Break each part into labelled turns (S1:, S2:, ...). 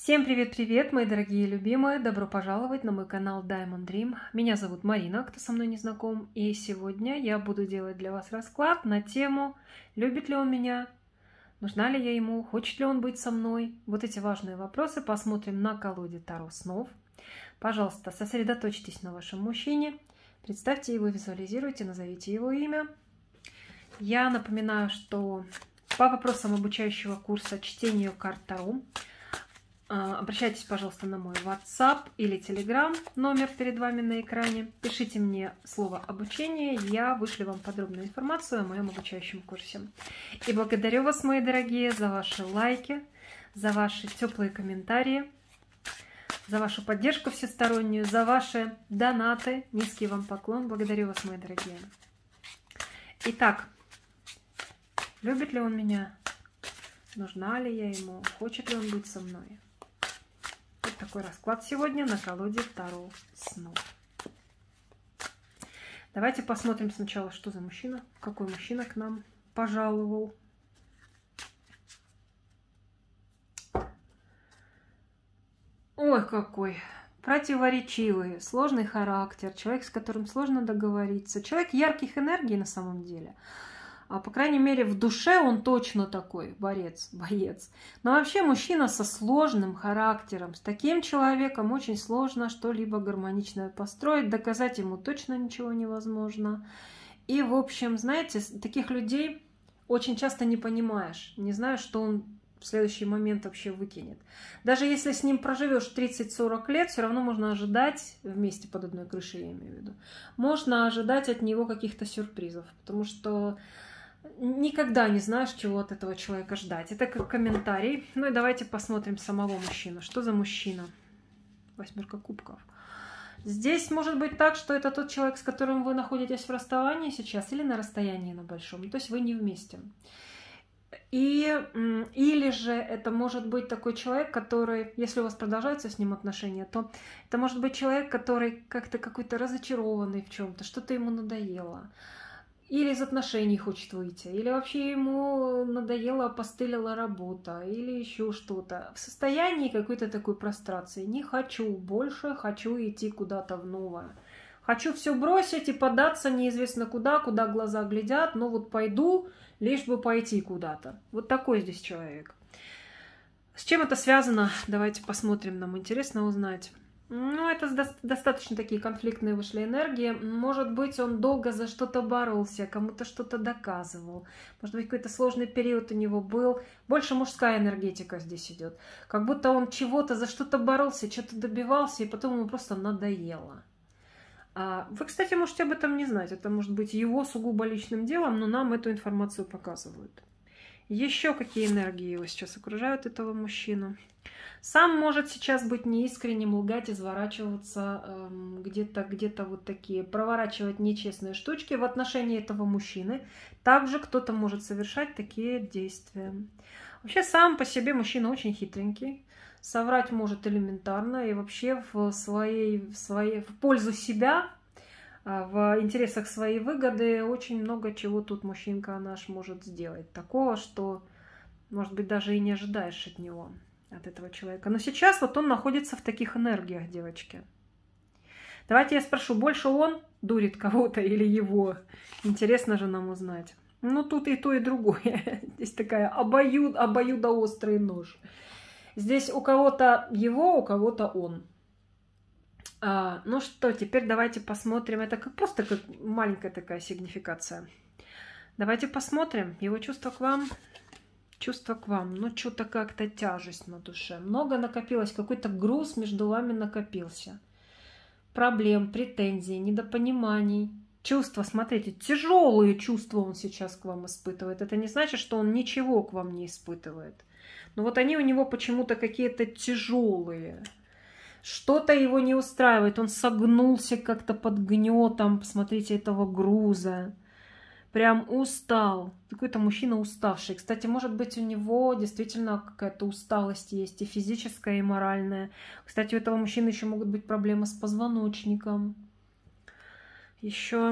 S1: Всем привет-привет, мои дорогие и любимые! Добро пожаловать на мой канал Diamond Dream. Меня зовут Марина, кто со мной не знаком. И сегодня я буду делать для вас расклад на тему «Любит ли он меня?», «Нужна ли я ему?», «Хочет ли он быть со мной?». Вот эти важные вопросы посмотрим на колоде Таро снов. Пожалуйста, сосредоточьтесь на вашем мужчине. Представьте его, визуализируйте, назовите его имя. Я напоминаю, что по вопросам обучающего курса чтению карт Таро обращайтесь, пожалуйста, на мой WhatsApp или Telegram, номер перед вами на экране. Пишите мне слово «обучение», я вышлю вам подробную информацию о моем обучающем курсе. И благодарю вас, мои дорогие, за ваши лайки, за ваши теплые комментарии, за вашу поддержку всестороннюю, за ваши донаты. Низкий вам поклон. Благодарю вас, мои дорогие. Итак, любит ли он меня? Нужна ли я ему? Хочет ли он быть со мной? Вот такой расклад сегодня на колоде Таро снов. Давайте посмотрим сначала, что за мужчина, какой мужчина к нам пожаловал. Ой, какой противоречивый, сложный характер, человек, с которым сложно договориться, человек ярких энергий на самом деле. А по крайней мере в душе он точно такой боец. Но вообще мужчина со сложным характером. С таким человеком очень сложно что-либо гармоничное построить. Доказать ему точно ничего невозможно. И в общем, знаете, таких людей очень часто не понимаешь. Не знаешь, что он в следующий момент вообще выкинет. Даже если с ним проживешь 30-40 лет, все равно можно ожидать, вместе под одной крышей я имею в виду, можно ожидать от него каких-то сюрпризов. Потому что никогда не знаешь, чего от этого человека ждать. Это как комментарий. Ну и давайте посмотрим самого мужчину. Что за мужчина? Восьмерка кубков. Здесь может быть так, что это тот человек, с которым вы находитесь в расставании сейчас или на расстоянии на большом. То есть вы не вместе. Или же это может быть такой человек, который, если у вас продолжаются с ним отношения, то это может быть человек, который как-то какой-то разочарованный в чем-то, что-то ему надоело. Или из отношений хочет выйти, или вообще ему надоела, опостылила работа, или еще что-то. В состоянии какой-то такой прострации. Не хочу больше, хочу идти куда-то в новое. Хочу все бросить и податься неизвестно куда, куда глаза глядят, но вот пойду, лишь бы пойти куда-то. Вот такой здесь человек. С чем это связано? Давайте посмотрим, нам интересно узнать. Ну, это достаточно такие конфликтные вышли энергии. Может быть, он долго за что-то боролся, кому-то что-то доказывал. Может быть, какой-то сложный период у него был. Больше мужская энергетика здесь идет. Как будто он чего-то за что-то боролся, что-то добивался, и потом ему просто надоело. Вы, кстати, можете об этом не знать. Это может быть его сугубо личным делом, но нам эту информацию показывают. Еще какие энергии его сейчас окружают, этого мужчину? Сам может сейчас быть неискренним, лгать, изворачиваться, где-то вот такие, проворачивать нечестные штучки в отношении этого мужчины. Также кто-то может совершать такие действия. Вообще сам по себе мужчина очень хитренький. Соврать может элементарно и вообще в пользу себя, в интересах своей выгоды очень много чего тут мужчинка наш может сделать. Такого, что, может быть, даже и не ожидаешь от него, от этого человека. Но сейчас вот он находится в таких энергиях, девочки. Давайте я спрошу, больше он дурит кого-то или его? Интересно же нам узнать. Ну, тут и то, и другое. Здесь такая обоюдоострый нож. Здесь у кого-то его, у кого-то он. Ну что, теперь давайте посмотрим. Это просто как маленькая такая сигнификация. Давайте посмотрим его чувство к вам. Чувство к вам. Ну, что-то как-то тяжесть на душе. Много накопилось, какой-то груз между вами накопился. Проблем, претензий, недопониманий. Чувства, смотрите, тяжелые чувства он сейчас к вам испытывает. Это не значит, что он ничего к вам не испытывает. Но вот они у него почему-то какие-то тяжелые. Что-то его не устраивает. Он согнулся как-то под гнетом, посмотрите, этого груза. Прям устал. Какой-то мужчина уставший. Кстати, может быть, у него действительно какая-то усталость есть, и физическая, и моральная. Кстати, у этого мужчины еще могут быть проблемы с позвоночником. Еще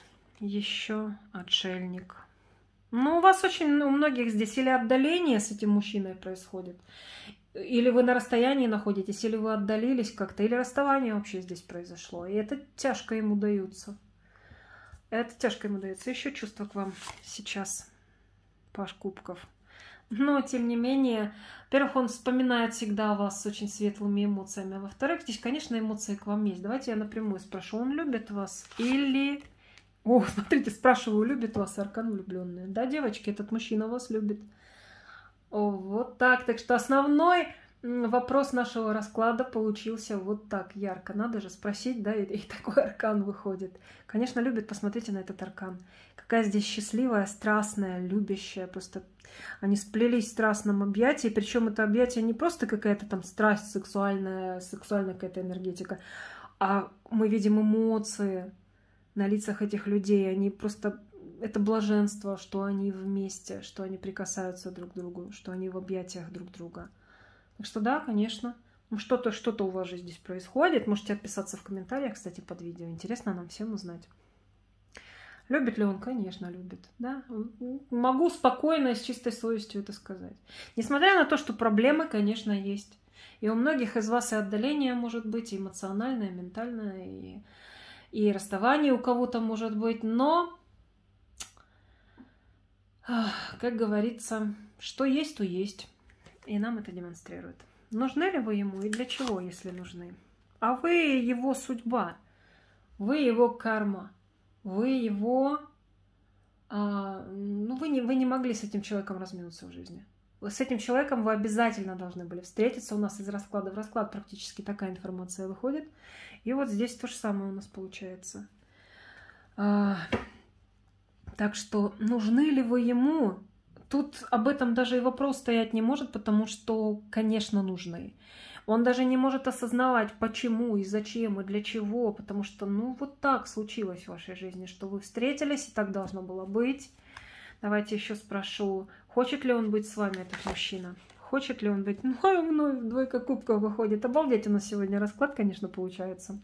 S1: отшельник. Ну, у вас очень, у многих здесь или отдаление с этим мужчиной происходит, Или вы на расстоянии находитесь, или вы отдалились как-то, или расставание вообще здесь произошло. И это тяжко ему дается. Это тяжко ему дается. Еще чувство к вам сейчас, Паш Кубков. Но, тем не менее, во-первых, он вспоминает всегда о вас с очень светлыми эмоциями. А во-вторых, здесь, конечно, эмоции к вам есть. Давайте я напрямую спрошу, он любит вас или... О, смотрите, спрашиваю, любит вас аркан влюбленные. Да, девочки, этот мужчина вас любит. О, вот так. Так что основной вопрос нашего расклада получился вот так ярко. Надо же спросить, да, и такой аркан выходит. Конечно, любит, посмотрите на этот аркан. Какая здесь счастливая, страстная, любящая. Просто они сплелись в страстном объятии. Причем это объятие не просто какая-то там страсть сексуальная какая-то энергетика, а мы видим эмоции на лицах этих людей. Они просто... Это блаженство, что они вместе, что они прикасаются друг к другу, что они в объятиях друг друга. Так что да, конечно. Что-то у вас же здесь происходит. Можете отписаться в комментариях, кстати, под видео. Интересно нам всем узнать. Любит ли он? Конечно, любит. Да? Могу спокойно и с чистой совестью это сказать. Несмотря на то, что проблемы, конечно, есть. И у многих из вас и отдаление может быть, и эмоциональное, и ментальное, и расставание у кого-то может быть. Но, как говорится, что есть, то есть. И нам это демонстрирует. Нужны ли вы ему и для чего, если нужны? А вы его судьба, вы его карма, вы его... вы не могли с этим человеком разминуться в жизни. С этим человеком вы обязательно должны были встретиться. У нас из расклада в расклад практически такая информация выходит. И вот здесь то же самое у нас получается. Так что нужны ли вы ему? Тут об этом даже и вопрос стоять не может, потому что, конечно, нужны. Он даже не может осознавать, почему и зачем и для чего, потому что, вот так случилось в вашей жизни, что вы встретились, и так должно было быть. Давайте еще спрошу, хочет ли он быть с вами, этот мужчина? Хочет ли он быть? Вновь двойка кубков выходит. Обалдеть, у нас сегодня расклад, конечно, получается.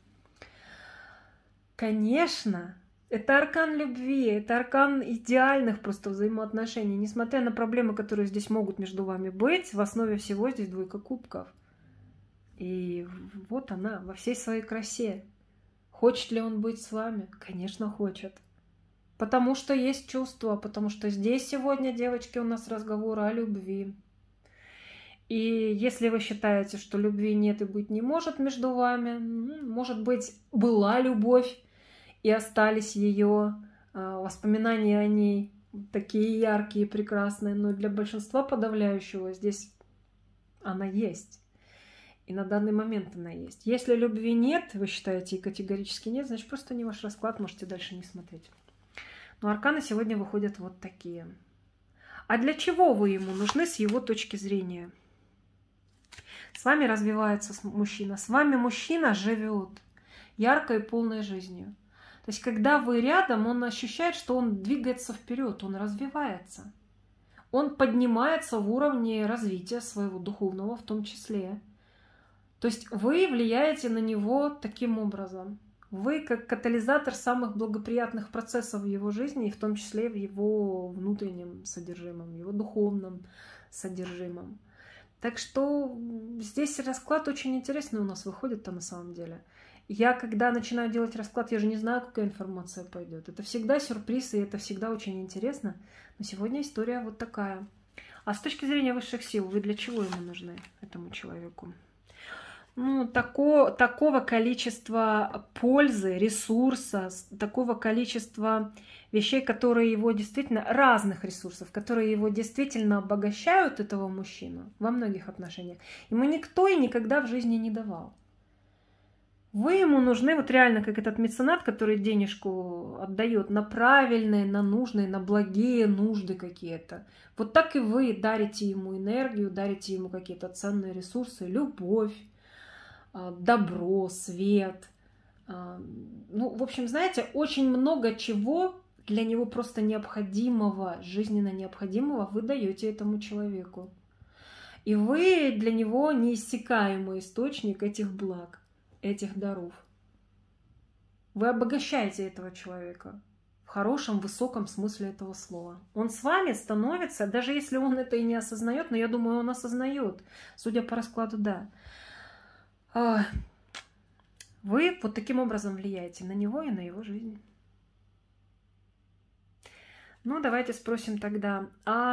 S1: Конечно. Это аркан любви, это аркан идеальных просто взаимоотношений. Несмотря на проблемы, которые здесь могут между вами быть, в основе всего здесь двойка кубков. И вот она во всей своей красе. Хочет ли он быть с вами? Конечно, хочет. Потому что есть чувства, потому что здесь сегодня, девочки, у нас разговор о любви. И если вы считаете, что любви нет и быть не может между вами, может быть, была любовь, и остались ее воспоминания о ней, такие яркие, прекрасные, но для большинства подавляющего здесь она есть. И на данный момент она есть. Если любви нет, вы считаете, и категорически нет, значит, просто не ваш расклад, можете дальше не смотреть. Но арканы сегодня выходят вот такие. А для чего вы ему нужны с его точки зрения? С вами развивается мужчина, с вами мужчина живет яркой и полной жизнью. То есть, когда вы рядом, он ощущает, что он двигается вперед, он развивается. Он поднимается в уровне развития своего духовного в том числе. То есть, вы влияете на него таким образом. Вы как катализатор самых благоприятных процессов в его жизни, и в том числе в его внутреннем содержимом, в его духовном содержимом. Так что здесь расклад очень интересный у нас выходит-то на самом деле. Я, когда начинаю делать расклад, я же не знаю, какая информация пойдет. Это всегда сюрприз, и это всегда очень интересно. Но сегодня история вот такая. А с точки зрения высших сил, вы для чего ему нужны, этому человеку? Такого количества пользы, ресурса, такого количества вещей, которые его действительно, разных ресурсов, которые его действительно обогащают, этого мужчину, во многих отношениях, ему никто и никогда в жизни не давал. Вы ему нужны, вот реально, как этот меценат, который денежку отдает на правильные, на нужные, на благие нужды какие-то. Вот так и вы дарите ему энергию, дарите ему какие-то ценные ресурсы, любовь, добро, свет. В общем, знаете, очень много чего для него просто необходимого, жизненно необходимого вы даете этому человеку. И вы для него неиссякаемый источник этих благ, этих даров. Вы обогащаете этого человека в хорошем, высоком смысле этого слова. Он с вами становится, даже если он это и не осознает, но я думаю, он осознает. Судя по раскладу, да. Вы вот таким образом влияете на него и на его жизнь. Ну, давайте спросим тогда,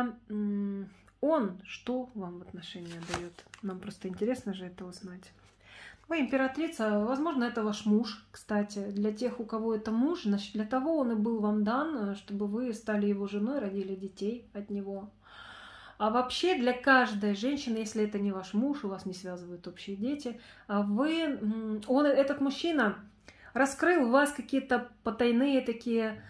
S1: он что вам в отношения дает? Нам просто интересно же это узнать. Вы императрица, возможно, это ваш муж, кстати. Для тех, у кого это муж, значит, для того он и был вам дан, чтобы вы стали его женой, родили детей от него. А вообще для каждой женщины, если это не ваш муж, у вас не связывают общие дети, этот мужчина раскрыл в вас какие-то потайные такие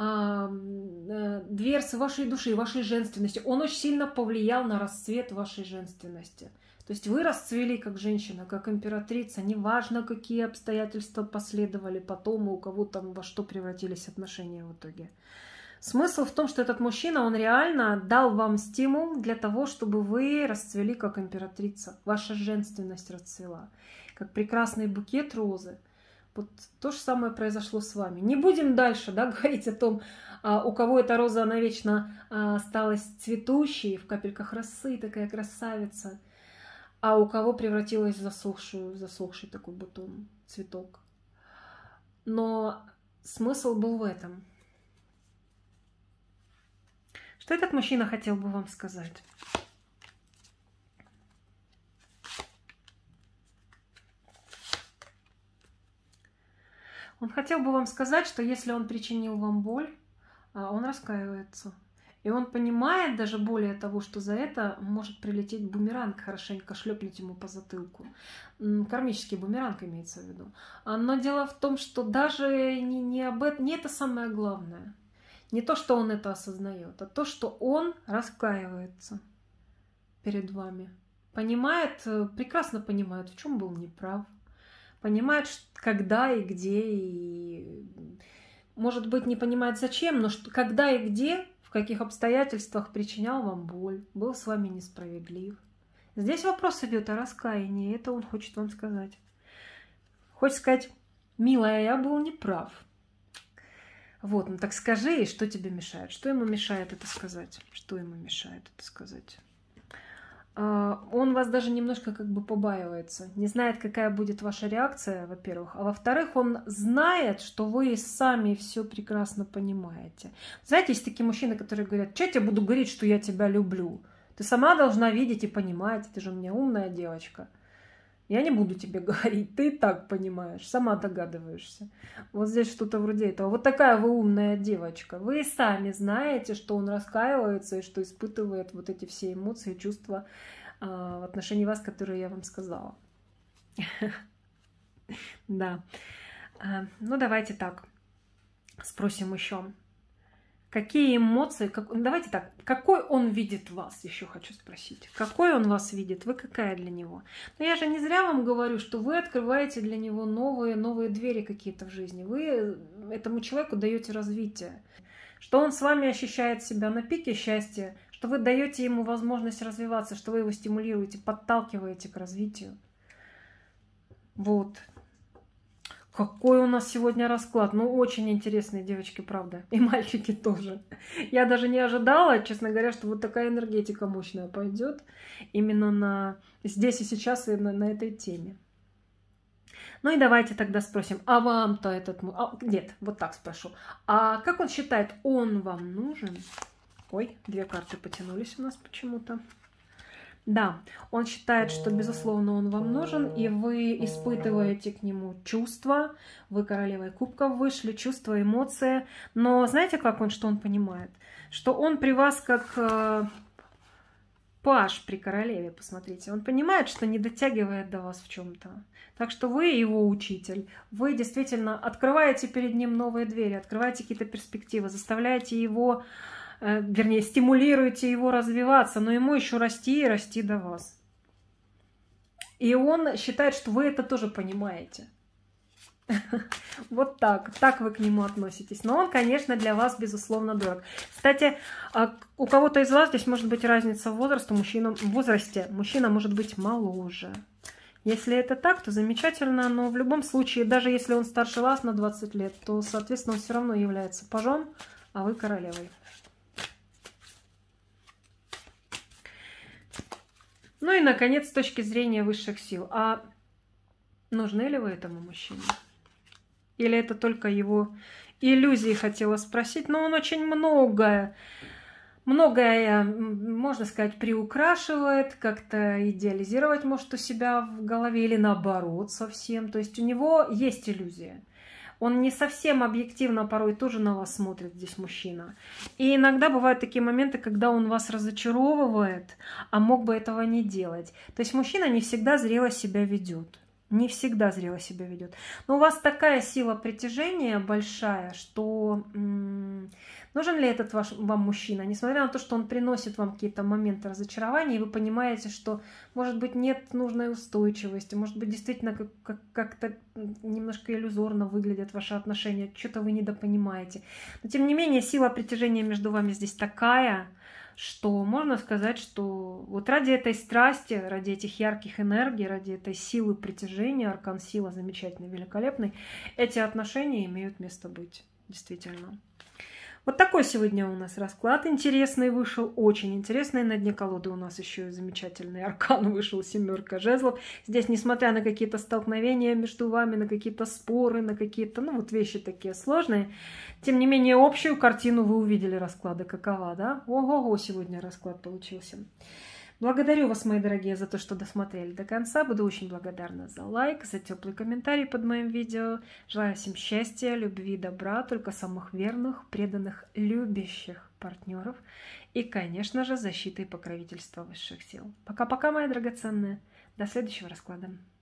S1: дверцы вашей души, вашей женственности. Он очень сильно повлиял на расцвет вашей женственности. То есть вы расцвели как женщина, как императрица, неважно, какие обстоятельства последовали потом, и у кого там во что превратились отношения в итоге. Смысл в том, что этот мужчина, он реально дал вам стимул для того, чтобы вы расцвели как императрица. Ваша женственность расцвела, как прекрасный букет розы. Вот то же самое произошло с вами. Не будем дальше, да, говорить о том, у кого эта роза, она вечно осталась цветущей, в капельках росы, такая красавица, а у кого превратилась в засохший такой бутон, цветок. Но смысл был в этом. Что этот мужчина хотел бы вам сказать? Он хотел бы вам сказать, что если он причинил вам боль, он раскаивается. И он понимает даже более того, что за это может прилететь бумеранг, хорошенько шлепнуть ему по затылку. Кармический бумеранг имеется в виду. Но дело в том, что даже не это самое главное. Не то, что он это осознает, а то, что он раскаивается перед вами. Понимает, прекрасно понимает, в чем был неправ. Понимает, когда и где, и, может быть, не понимает зачем, но когда и где, в каких обстоятельствах причинял вам боль, был с вами несправедлив. Здесь вопрос идет о раскаянии, это он хочет вам сказать. Хочет сказать: милая, я был неправ. Вот, ну так скажи, что тебе мешает? Что ему мешает это сказать? Что ему мешает это сказать? Он вас даже немножко как бы побаивается. Не знает, какая будет ваша реакция, во-первых. А во-вторых, он знает, что вы сами все прекрасно понимаете. Знаете, есть такие мужчины, которые говорят: что я тебе буду говорить, что я тебя люблю? Ты сама должна видеть и понимать. Ты же у меня умная девочка. Я не буду тебе говорить, ты и так понимаешь, сама догадываешься. Вот здесь что-то вроде этого. Вот такая вы умная девочка. Вы сами знаете, что он раскаивается и что испытывает вот эти все эмоции, чувства в отношении вас, которые я вам сказала. Да. Ну, давайте так. Спросим еще. Какие эмоции, давайте так, какой он видит вас, еще хочу спросить. Какой он вас видит, вы какая для него? Но я же не зря вам говорю, что вы открываете для него новые двери какие-то в жизни. Вы этому человеку даете развитие. Что он с вами ощущает себя на пике счастья, что вы даете ему возможность развиваться, что вы его стимулируете, подталкиваете к развитию. Вот. Какой у нас сегодня расклад. Ну, очень интересные девочки, правда. И мальчики тоже. Я даже не ожидала, честно говоря, что вот такая энергетика мощная пойдет именно здесь и сейчас и на этой теме. Ну и давайте тогда спросим, а вам-то этот... Нет, вот так спрошу. А как он считает, он вам нужен? Ой, две карты потянулись у нас почему-то. Да, он считает, что, безусловно, он вам нужен, и вы испытываете к нему чувства. Вы королевой кубков вышли, чувства, эмоции. Но знаете, что он понимает? Что он при вас как паж при королеве, посмотрите. Он понимает, что не дотягивает до вас в чем-то. Так что вы его учитель. Вы действительно открываете перед ним новые двери, открываете какие-то перспективы, заставляете его... Вернее, стимулируете его развиваться, но ему еще расти и расти до вас. И он считает, что вы это тоже понимаете. Вот так. Так вы к нему относитесь. Но он, конечно, для вас, безусловно, дорог. Кстати, у кого-то из вас здесь может быть разница в возрасте. Мужчина может быть моложе. Если это так, то замечательно, но в любом случае, даже если он старше вас на 20 лет, то, соответственно, он все равно является пажом, а вы королевой. Ну и, наконец, с точки зрения высших сил. А нужны ли вы этому мужчине? Или это только его иллюзии, хотела спросить? Но он очень многое, можно сказать, приукрашивает, как-то идеализировать может у себя в голове или наоборот совсем. То есть у него есть иллюзия. Он не совсем объективно порой тоже на вас смотрит, здесь мужчина. И иногда бывают такие моменты, когда он вас разочаровывает, а мог бы этого не делать. То есть мужчина не всегда зрело себя ведет. Не всегда зрело себя ведет. Но у вас такая сила притяжения большая, что нужен ли этот вам мужчина? Несмотря на то, что он приносит вам какие-то моменты разочарования, и вы понимаете, что, может быть, нет нужной устойчивости, может быть, действительно как-то немножко иллюзорно выглядят ваши отношения, что-то вы недопонимаете. Но, тем не менее, сила притяжения между вами здесь такая, что можно сказать, что вот ради этой страсти, ради этих ярких энергий, ради этой силы притяжения, аркан сила замечательный, великолепный, эти отношения имеют место быть, действительно. Вот такой сегодня у нас расклад интересный вышел, очень интересный. На дне колоды у нас еще и замечательный аркан вышел, 7 жезлов. Здесь, несмотря на какие-то столкновения между вами, на какие-то споры, на какие-то, ну вот вещи такие сложные, тем не менее общую картину вы увидели расклада какова, да? Ого-го, сегодня расклад получился. Благодарю вас, мои дорогие, за то, что досмотрели до конца. Буду очень благодарна за лайк, за теплый комментарий под моим видео. Желаю всем счастья, любви, добра, только самых верных, преданных, любящих партнеров. И, конечно же, защиты и покровительства высших сил. Пока-пока, мои драгоценные. До следующего расклада.